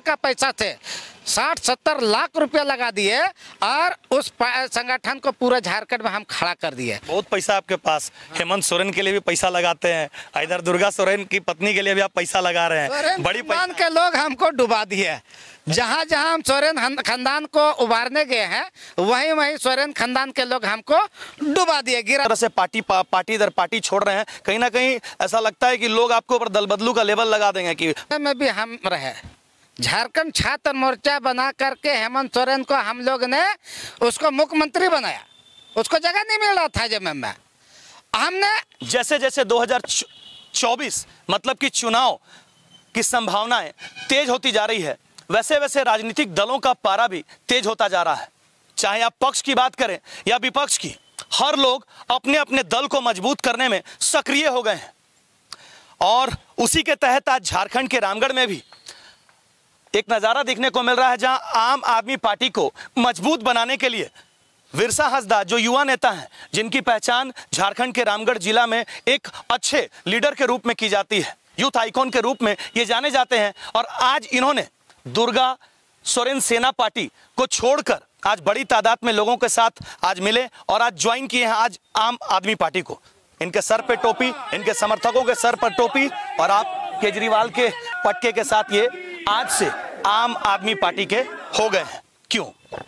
का पैसा थे 60-70 लाख रुपया लगा दिए और उस संगठन को पूरा झारखंड में हम खड़ा कर दिए। बहुत पैसा आपके पास। हेमंत सोरेन के लिए भी पैसा लगाते हैं, इधर दुर्गा सोरेन की पत्नी के लिए भी आप पैसा लगा रहे हैं। बड़ी खानदान के लोग हमको डुबा दिए। जहाँ जहाँ हम सोरेन खानदान को उबारने गए हैं वहीं वहीं सोरेन खानदान के लोग हमको डुबा दिए। तरह से पार्टी दर पार्टी छोड़ रहे हैं, कहीं ना कहीं ऐसा लगता है कि लोग आपके ऊपर दल बदलू का लेबल लगा देंगे कि में भी हम रहे। झारखंड छात्र मोर्चा बना करके हेमंत सोरेन को हम लोग ने उसको मुख्यमंत्री बनाया, उसको जगह नहीं मिल रहा था जब में हमने जैसे जैसे 2024 मतलब कि चुनाव की संभावनाएं तेज होती जा रही है, वैसे वैसे राजनीतिक दलों का पारा भी तेज होता जा रहा है। चाहे आप पक्ष की बात करें या विपक्ष की, हर लोग अपने अपने दल को मजबूत करने में सक्रिय हो गए हैं। और उसी के तहत आज झारखंड के रामगढ़ में भी एक नज़ारा देखने को मिल रहा है, जहां आम आदमी पार्टी को मजबूत बनाने के लिए विरसा हंसदा जो युवा नेता हैं, जिनकी पहचान झारखंड के रामगढ़ जिला में एक अच्छे लीडर के रूप में की जाती है, यूथ आइकॉन के रूप में ये जाने जाते हैं। और आज इन्होंने दुर्गा सोरेन सेना पार्टी को छोड़कर आज बड़ी तादाद में लोगों के साथ आज मिले और आज ज्वाइन किए हैं आज आम आदमी पार्टी को। इनके सर पे टोपी, इनके समर्थकों के सर पर टोपी, और आप केजरीवाल के पटके के साथ ये आज से आम आदमी पार्टी के हो गए हैं। क्यों?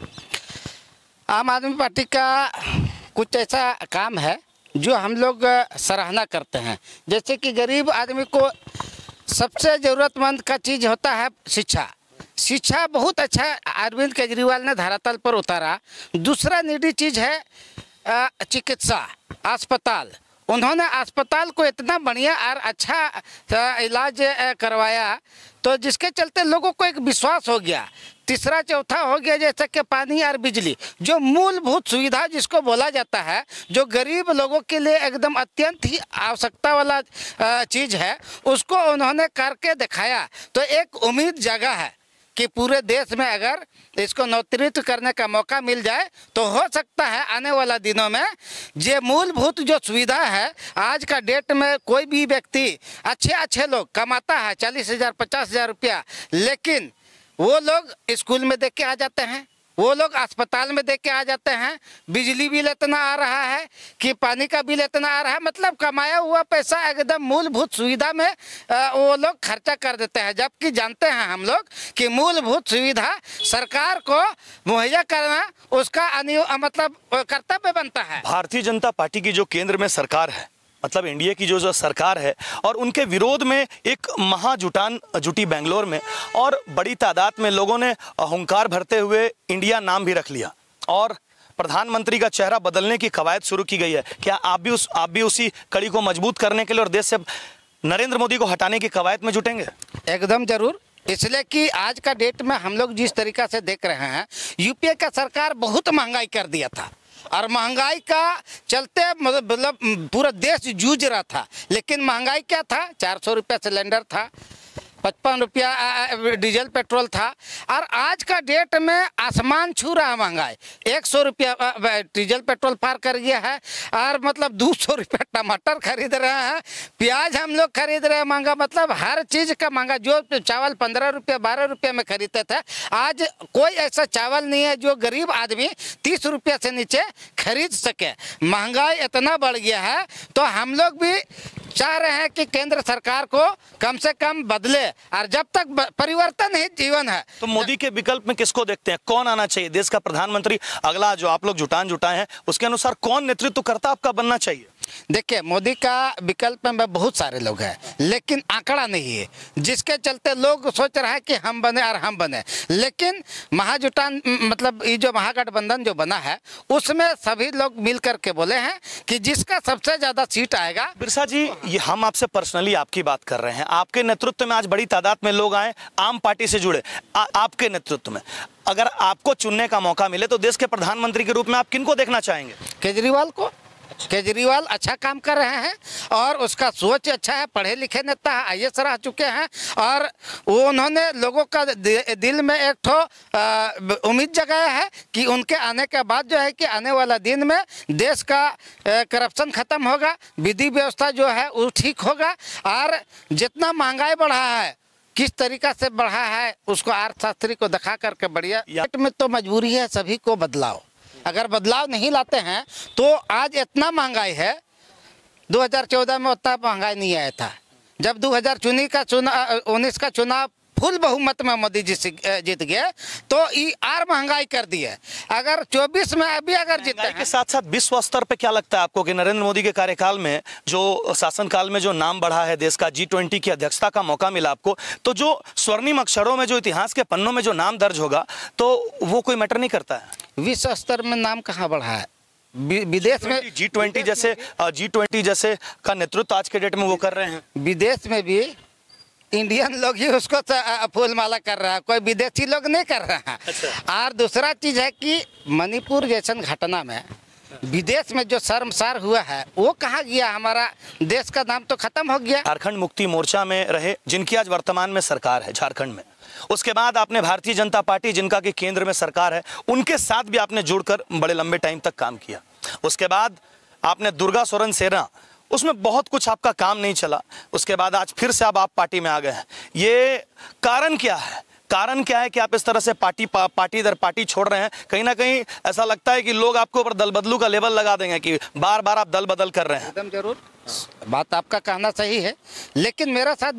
आम आदमी पार्टी का कुछ ऐसा काम है जो हम लोग सराहना करते हैं। जैसे कि गरीब आदमी को सबसे ज़रूरतमंद का चीज़ होता है शिक्षा। शिक्षा बहुत अच्छा अरविंद केजरीवाल ने धरातल पर उतारा। दूसरा निडी चीज़ है चिकित्सा, अस्पताल। उन्होंने अस्पताल को इतना बढ़िया और अच्छा इलाज करवाया, तो जिसके चलते लोगों को एक विश्वास हो गया। तीसरा चौथा हो गया जैसे कि पानी और बिजली, जो मूलभूत सुविधा जिसको बोला जाता है, जो गरीब लोगों के लिए एकदम अत्यंत ही आवश्यकता वाला चीज़ है, उसको उन्होंने करके दिखाया। तो एक उम्मीद जगा है कि पूरे देश में अगर इसको नेतृत्व करने का मौका मिल जाए तो हो सकता है आने वाला दिनों में ये मूलभूत जो सुविधा है, आज का डेट में कोई भी व्यक्ति अच्छे लोग कमाता है 40,000 50,000 रुपया, लेकिन वो लोग स्कूल में देख के आ जाते हैं, वो लोग अस्पताल में देख के आ जाते हैं, बिजली बिल इतना आ रहा है कि पानी का बिल इतना आ रहा है, मतलब कमाया हुआ पैसा एकदम मूलभूत सुविधा में वो लोग खर्चा कर देते हैं। जबकि जानते हैं हम लोग कि मूलभूत सुविधा सरकार को मुहैया करना उसका मतलब कर्तव्य बनता है। भारतीय जनता पार्टी की जो केंद्र में सरकार है, मतलब इंडिया की जो सरकार है, और उनके विरोध में एक महाजुटान जुटी बेंगलोर में, और बड़ी तादाद में लोगों ने हुंकार भरते हुए इंडिया नाम भी रख लिया और प्रधानमंत्री का चेहरा बदलने की कवायद शुरू की गई है। क्या आप भी उसी कड़ी को मजबूत करने के लिए और देश से नरेंद्र मोदी को हटाने की कवायद में जुटेंगे? एकदम जरूर, इसलिए कि आज का डेट में हम लोग जिस तरीका से देख रहे हैं, यूपीए का सरकार बहुत महंगाई कर दिया था और महंगाई का चलते मतलब पूरा देश जूझ रहा था। लेकिन महंगाई क्या था? 400 रुपया सिलेंडर था, 55 रुपया डीजल पेट्रोल था, और आज का डेट में आसमान छू रहा है महंगाई। 100 रुपया डीजल पेट्रोल पार कर गया है, और मतलब 200 रुपया टमाटर खरीद रहे हैं, प्याज हम लोग खरीद रहे हैं महंगा, मतलब हर चीज़ का महंगा। जो चावल 15 रुपया 12 रुपया में खरीदते थे, आज कोई ऐसा चावल नहीं है जो गरीब आदमी 30 रुपया से नीचे खरीद सके। महंगाई इतना बढ़ गया है, तो हम लोग भी चाह रहे हैं कि केंद्र सरकार को कम से कम बदले, और जब तक परिवर्तन ही जीवन है। तो मोदी के विकल्प में किसको देखते हैं? कौन आना चाहिए देश का प्रधानमंत्री? अगला जो आप लोग जुटाए हैं, उसके अनुसार कौन नेतृत्वकर्ता आपका बनना चाहिए? देखिए, मोदी का विकल्प में बहुत सारे लोग हैं, लेकिन आंकड़ा नहीं है, जिसके चलते लोग सोच रहे हैं कि हम बने और हम बने। लेकिन महाजुटान मतलब ये जो महागठबंधन जो बना है, उसमें सभी लोग मिल करके बोले हैं कि जिसका सबसे ज़्यादा सीट आएगा। बिरसा जी, ये हम आपसे पर्सनली आपकी बात कर रहे हैं। आपके नेतृत्व में आज बड़ी तादाद में लोग आए, आम पार्टी से जुड़े। आपके नेतृत्व में अगर आपको चुनने का मौका मिले तो देश के प्रधानमंत्री के रूप में आप किनको देखना चाहेंगे? केजरीवाल को। केजरीवाल अच्छा काम कर रहे हैं और उसका सोच अच्छा है, पढ़े लिखे नेता है, IAS रह चुके हैं, और वो उन्होंने लोगों का दिल में एक ठो उम्मीद जगाया है कि उनके आने के बाद जो है कि आने वाला दिन में देश का करप्शन खत्म होगा, विधि व्यवस्था जो है वो ठीक होगा, और जितना महंगाई बढ़ा है किस तरीका से बढ़ा है उसको अर्थशास्त्री को दिखा करके बढ़िया में तो मजबूरी है सभी को बदलाव। अगर बदलाव नहीं लाते हैं तो आज इतना महंगाई है, 2014 में उतना महंगाई नहीं आया था। जब 2019 का चुनाव फुल बहुमत में मोदी जी जीत गए तो ये और महंगाई कर दी है। अगर 24 में अभी अगर जीते हैं के साथ साथ विश्व स्तर पे क्या लगता है आपको कि नरेंद्र मोदी के कार्यकाल में जो शासनकाल में जो नाम बढ़ा है देश का, G20 की अध्यक्षता का मौका मिला आपको, तो जो स्वर्णिम अक्षरों में जो इतिहास के पन्नों में जो नाम दर्ज होगा तो वो कोई मैटर नहीं करता है? विश्व स्तर में नाम कहाँ बढ़ा है? विदेश में G20 जैसे का नेतृत्व आज के डेट में वो कर रहे हैं। विदेश में भी इंडियन लोग ही उसको फूल माला कर रहा है, कोई विदेशी लोग नहीं कर रहा है। अच्छा। और दूसरा चीज है कि मणिपुर जैसा घटना में विदेश में जो शर्मसार हुआ है वो कहाँ गया? हमारा देश का नाम तो खत्म हो गया। झारखंड मुक्ति मोर्चा में रहे, जिनकी आज वर्तमान में सरकार है झारखंड में, उसके बाद आपने भारतीय जनता पार्टी जिनका कि केंद्र में सरकार है, उनके साथ भी आपने जुड़कर बड़े लंबे टाइम तक काम किया। उसके बाद आपने दुर्गा सोरेन सेना, उसमें बहुत कुछ आपका काम नहीं चला। उसके बाद आज फिर से अब आप पार्टी में आ गए हैं। ये कारण क्या है? कारण क्या है कि आप इस तरह से पार्टी दर पार्टी छोड़ रहे हैं? कहीं ना कहीं ऐसा लगता है कि लोग आपके ऊपर दल बदलू का लेबल लगा देंगे कि बार बार आप दल बदल कर रहे हैं। एकदम जरूर, बात आपका कहना सही है, लेकिन मेरा साथ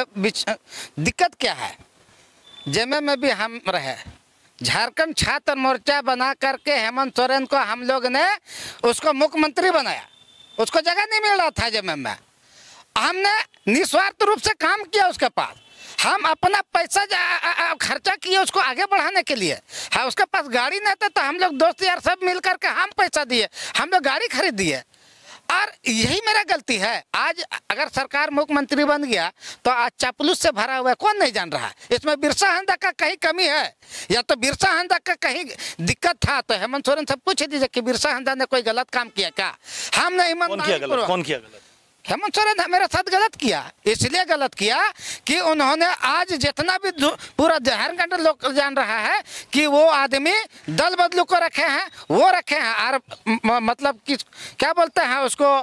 दिक्कत क्या है? जेमे में भी हम रहे, झारखंड छात्र मोर्चा बना करके हेमंत सोरेन को हम लोग ने उसको मुख्यमंत्री बनाया। उसको जगह नहीं मिल रहा था जेमे में, हमने निस्वार्थ रूप से काम किया उसके पास। हम अपना पैसा खर्चा किए उसको आगे बढ़ाने के लिए। हाँ, उसके पास गाड़ी नहीं था तो हम लोग दोस्त यार सब मिल करके हम पैसा दिए, हम लोग गाड़ी खरीद दिए। और यही मेरा गलती है। आज अगर सरकार मुख्यमंत्री बन गया तो आज चापलूस से भरा हुआ है, कौन नहीं जान रहा है? इसमें बिरसा मुंडा का कहीं कमी है या तो बिरसा मुंडा का कहीं दिक्कत था तो हेमंत सोरेन से पूछ दीजिए कि बिरसा मुंडा ने कोई गलत काम किया क्या? हम नहीं कौन किया गलत? हेमंत सोरेन ने मेरे साथ गलत किया। इसलिए गलत किया कि उन्होंने आज जितना भी पूरा झारखंड लोग जान रहा है कि वो आदमी दल बदलू को रखे हैं, वो रखे हैं। और मतलब कि क्या बोलते हैं उसको,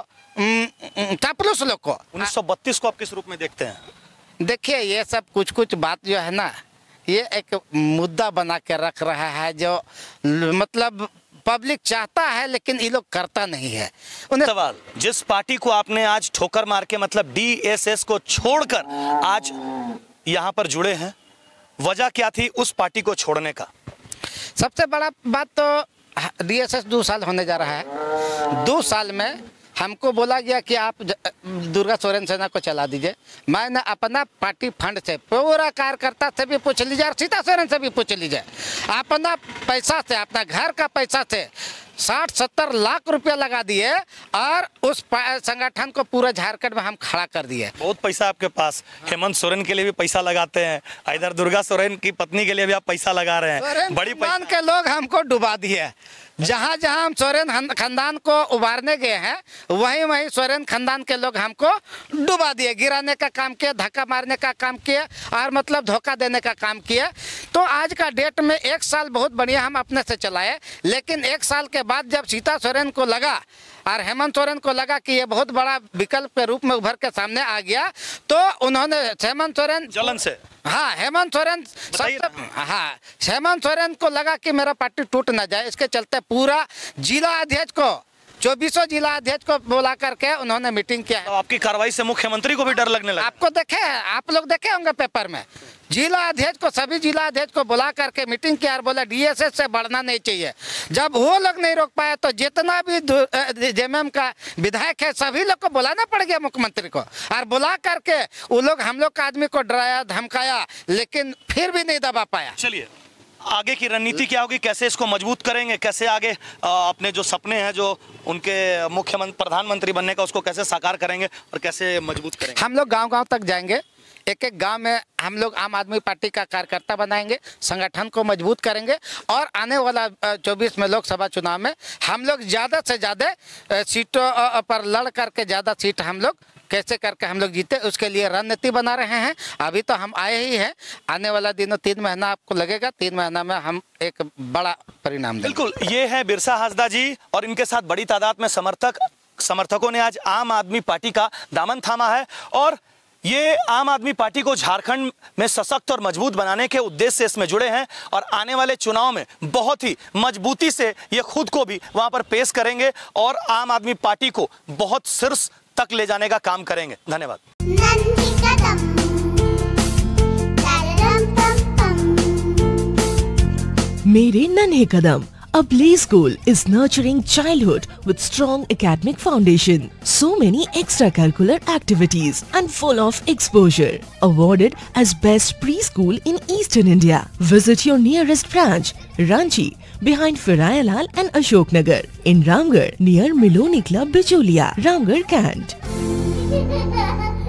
चापलूस लोग को। 1932 को आप किस रूप में देखते हैं? देखिए, ये सब कुछ बात जो है ना, ये एक मुद्दा बना के रख रहा है जो मतलब पब्लिक चाहता है लेकिन ये लोग करता नहीं है। सवाल, जिस पार्टी को आपने आज ठोकर मार के मतलब DSS को छोड़कर आज यहाँ पर जुड़े हैं, वजह क्या थी उस पार्टी को छोड़ने का? सबसे बड़ा बात तो DSS 2 साल होने जा रहा है। 2 साल में हमको बोला गया कि आप दुर्गा सोरेन सेना को चला दीजिए। मैंने अपना पार्टी फंड से पूरा कार्यकर्ता से भी पूछ लीजिए और सीता सोरेन से भी पूछ लीजिए, अपना पैसा से, अपना घर का पैसा से 60-70 लाख रुपया लगा दिए और उस संगठन को पूरा झारखंड में हम खड़ा कर दिए। बहुत पैसा आपके पास। हेमंत सोरेन के लिए भी पैसा लगाते हैं, इधर दुर्गा सोरेन की पत्नी के लिए भी आप पैसा लगा रहे हैं। बड़ी खानदान के लोग हमको डुबा दिए। जहाँ जहाँ हम सोरेन खानदान को उबारने गए हैं वहीं वहीं सोरेन खानदान के लोग हमको डुबा दिए, गिराने का काम किया, धक्का मारने का काम किया और मतलब धोखा देने का काम किया। तो आज का डेट में 1 साल बहुत बढ़िया हम अपने से चलाए, लेकिन 1 साल के बाद जब सीता सोरेन को लगा और हेमंत सोरेन को लगा कि ये बहुत बड़ा विकल्प के रूप में उभर के सामने आ गया तो उन्होंने हेमंत सोरेन जलन से, हाँ, हेमंत सोरेन हाँ, हेमंत सोरेन को लगा कि मेरा पार्टी टूट ना जाए, इसके चलते पूरा जिला अध्यक्ष को 24 जिला अध्यक्ष को बुला करके उन्होंने मीटिंग किया है। तो आपकी कार्रवाई से मुख्यमंत्री को भी डर लगने लगा? आपको देखे, आप लोग देखे होंगे पेपर में, जिला अध्यक्ष को, सभी जिला अध्यक्ष को बुला करके मीटिंग किया और बोला DSS से बढ़ना नहीं चाहिए। जब वो लोग नहीं रोक पाए तो जितना भी JMM का विधायक है सभी लोग को बुलाना पड़ गया मुख्यमंत्री को, और बुला करके वो लोग हम लोग का आदमी को डराया धमकाया लेकिन फिर भी नहीं दबा पाया। चलिए, आगे की रणनीति क्या होगी? कैसे इसको मजबूत करेंगे? कैसे आगे अपने जो सपने हैं, जो उनके मुख्यमंत्री प्रधानमंत्री बनने का, उसको कैसे साकार करेंगे और कैसे मजबूत करेंगे? हम लोग गांव-गांव तक जाएंगे, एक गांव में हम लोग आम आदमी पार्टी का कार्यकर्ता बनाएंगे, संगठन को मजबूत करेंगे और आने वाला 24 में लोकसभा चुनाव में हम लोग ज़्यादा से ज़्यादा सीटों पर लड़ करके ज़्यादा सीट हम लोग कैसे करके हम लोग जीते, उसके लिए रणनीति बना रहे हैं। अभी तो हम आए ही हैं, आने वाला दिनों 3 महीना आपको लगेगा, 3 महीना में हम एक बड़ा परिणाम देंगे। बिल्कुल, ये है बिरसा हांसदा जी और इनके साथ बड़ी तादाद में समर्थकों ने आज आम आदमी पार्टी का दामन थामा है और ये आम आदमी पार्टी को झारखंड में सशक्त और मजबूत बनाने के उद्देश्य से इसमें जुड़े हैं और आने वाले चुनाव में बहुत ही मजबूती से ये खुद को भी वहां पर पेश करेंगे और आम आदमी पार्टी को बहुत शीर्ष तक ले जाने का काम करेंगे। धन्यवाद। मेरे नन्हे कदम, a play school is nurturing childhood with strong academic foundation. So many extracurricular activities and full of exposure. Awarded as best preschool in Eastern India. Visit your nearest branch, Ranchi, behind Firayalal and Ashok Nagar. In Ramgarh, near Miloni Club, Bicholia, Ramgarh, Kant.